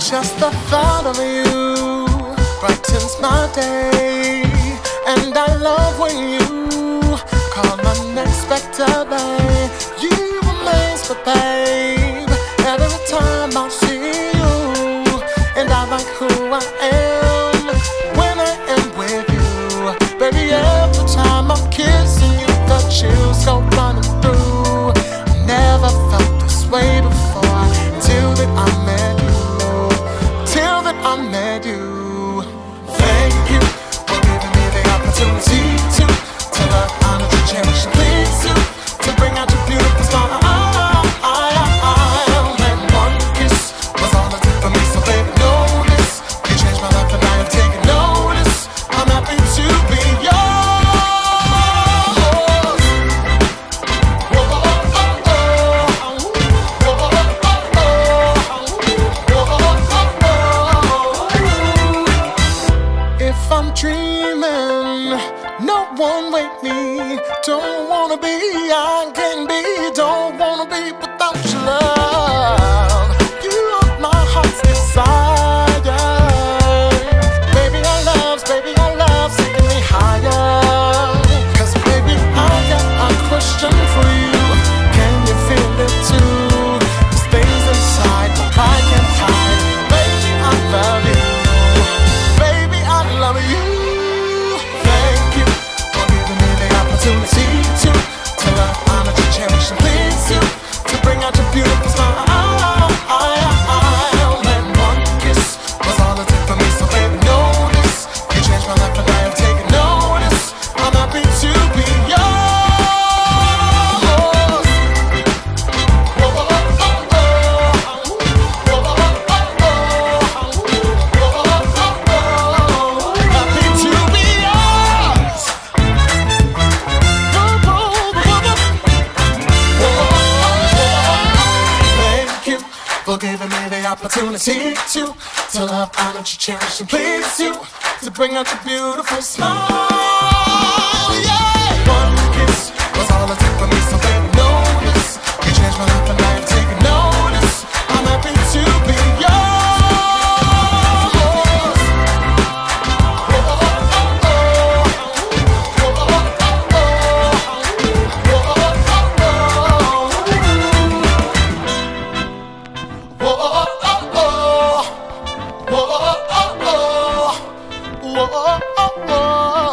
Just the thought of you brightens my day, and I love when you call unexpectedly. You amaze me, babe, every time I see you, and I like who I am when I am with you. Baby, every time I'm kissing you, the chills go running through. I never felt this way before till that I met you. I met you. Thank you for giving me the opportunity to love, honor, to cherish, and please you, to bring out your beautiful smile. And one kiss was all it took for me, so baby, notice. You changed my life and I have taken notice. I'm happy to be yours. I'm dreaming, no one wake me. Don't wanna be, I can be. Don't wanna be without your love. You are my heart's desire. Baby, I love taking me higher. Cause baby, I got a question for you. Can you feel it too? These things inside my pride can't hide. Baby, I love you. Love you. Thank you for giving me the opportunity to love, honor, to cherish, and please you, to bring out your beautiful smile. And one kiss was all it took for me, so baby, notice. You changed my life and I have taken notice. I'm happy to be yours. For giving me the opportunity to love, honor, to cherish, and please you, to bring out your beautiful smile. Yeah. One kiss was all it took for me, so baby, notice. You changed my life and I have taken notice. I'm happy to be yours. Whoa, oh, oh, oh.